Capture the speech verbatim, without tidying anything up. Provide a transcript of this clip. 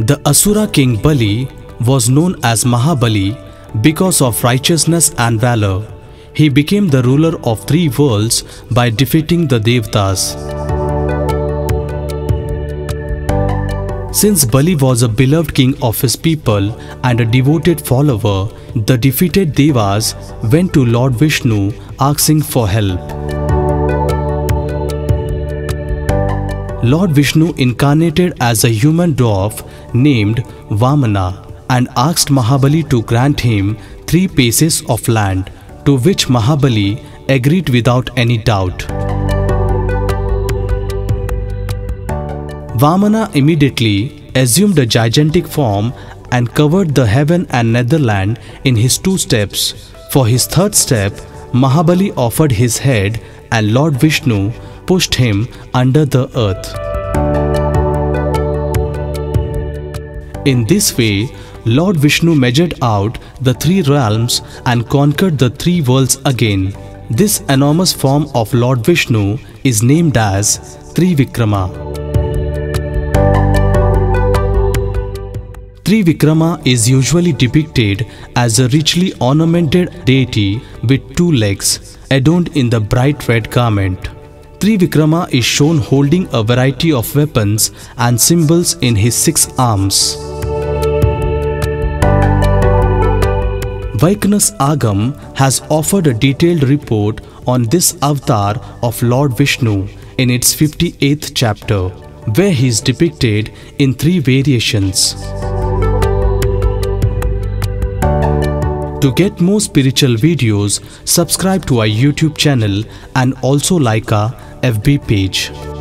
The Asura-king Bali was known as Mahabali because of righteousness and valor. He became the ruler of three worlds by defeating the Devatas. Since Bali was a beloved king of his people and a devoted follower, the defeated Devas went to Lord Vishnu asking for help. Lord Vishnu incarnated as a human dwarf named Vamana and asked Mahabali to grant him three paces of land, to which Mahabali agreed without any doubt. Vamana immediately assumed a gigantic form and covered the heaven and nether-land in his two steps. For his third step, Mahabali offered his head and Lord Vishnu pushed him under the earth. In this way, Lord Vishnu measured out the three realms and conquered the three worlds again. This enormous form of Lord Vishnu is named as Trivikrama. Trivikrama is usually depicted as a richly ornamented deity with two legs, adorned in the bright red garment. Trivikrama is shown holding a variety of weapons and symbols in his six arms. Vaiknas Agam has offered a detailed report on this avatar of Lord Vishnu in its fifty-eighth chapter, where he is depicted in three variations. To get more spiritual videos, subscribe to our YouTube channel and also like our F B page.